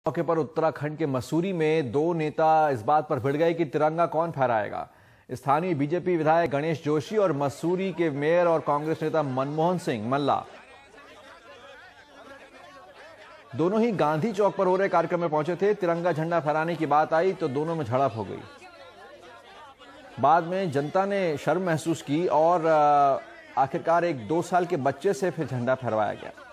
मौके पर उत्तराखंड के मसूरी में दो नेता इस बात पर भिड़ गए कि तिरंगा कौन फहराएगा। स्थानीय बीजेपी विधायक गणेश जोशी और मसूरी के मेयर और कांग्रेस नेता मनमोहन सिंह मल्ला दोनों ही गांधी चौक पर हो रहे कार्यक्रम में पहुंचे थे। तिरंगा झंडा फहराने की बात आई तो दोनों में झड़प हो गई। बाद में जनता ने शर्म महसूस की और आखिरकार एक 2 साल के बच्चे से फिर झंडा फहराया गया।